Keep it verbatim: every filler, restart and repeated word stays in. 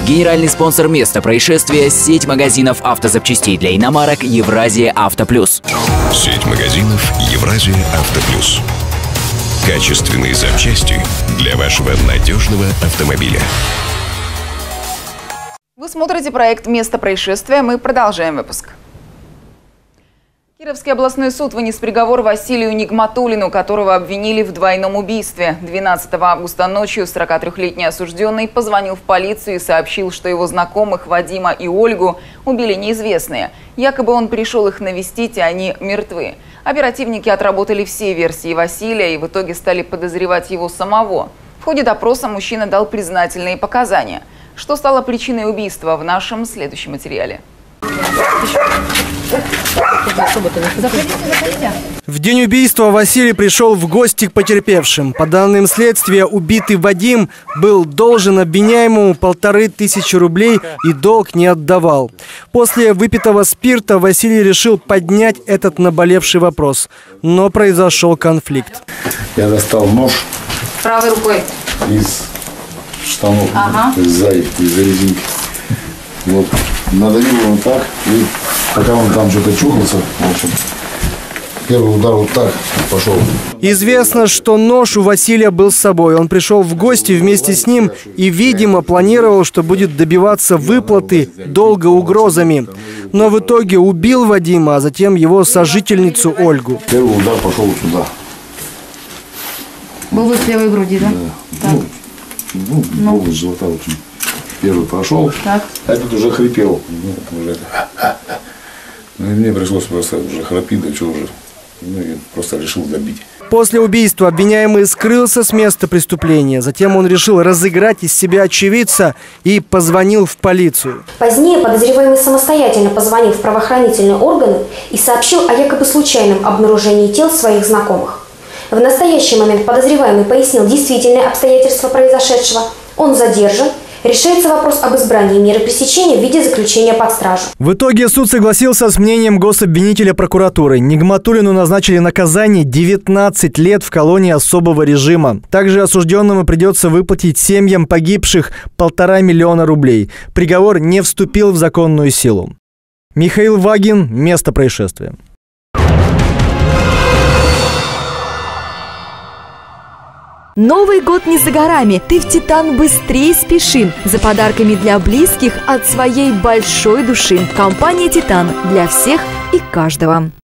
Генеральный спонсор места происшествия – сеть магазинов автозапчастей для иномарок «Евразия Авто Плюс». Сеть магазинов «Евразия Авто Плюс». Качественные запчасти для вашего надежного автомобиля. Вы смотрите проект «Место происшествия». Мы продолжаем выпуск. Кировский областной суд вынес приговор Василию Нигматуллину, которого обвинили в двойном убийстве. двенадцатого августа ночью сорокатрёхлетний осужденный позвонил в полицию и сообщил, что его знакомых Вадима и Ольгу убили неизвестные. Якобы он пришел их навестить, и они мертвы. Оперативники отработали все версии Василия и в итоге стали подозревать его самого. В ходе допроса мужчина дал признательные показания. Что стало причиной убийства, в нашем следующем материале. В день убийства Василий пришел в гости к потерпевшим. По данным следствия, убитый Вадим был должен обвиняемому полторы тысячи рублей и долг не отдавал. После выпитого спирта Василий решил поднять этот наболевший вопрос. Но произошел конфликт. Я достал нож. Правой рукой. Из штанов, ага. сзади, из резинки. Вот, надавил его так, и пока он там что-то чухался, в общем, первый удар вот так пошел. Известно, что нож у Василия был с собой. Он пришел в гости вместе с ним и, видимо, планировал, что будет добиваться выплаты долга угрозами. Но в итоге убил Вадима, а затем его сожительницу Ольгу. Первый удар пошел сюда. Был в левой груди, да? Да. Ну, ну, ну. Область живота очень. Первый прошел, так. А этот уже хрипел. Ну, уже. Ну, и мне пришлось просто уже храпить, да что уже. Ну, и просто решил добить. После убийства обвиняемый скрылся с места преступления. Затем он решил разыграть из себя очевидца и позвонил в полицию. Позднее подозреваемый самостоятельно позвонил в правоохранительные органы и сообщил о якобы случайном обнаружении тел своих знакомых. В настоящий момент подозреваемый пояснил действительные обстоятельства произошедшего. Он задержан. Решается вопрос об избрании меры пресечения в виде заключения под стражу. В итоге суд согласился с мнением гособвинителя прокуратуры. Нигматуллину назначили наказание девятнадцать лет в колонии особого режима. Также осужденному придется выплатить семьям погибших полтора миллиона рублей. Приговор не вступил в законную силу. Михаил Вагин. Место происшествия. Новый год не за горами. Ты в «Титан» быстрее спеши за подарками для близких от своей большой души. Компания «Титан» для всех и каждого.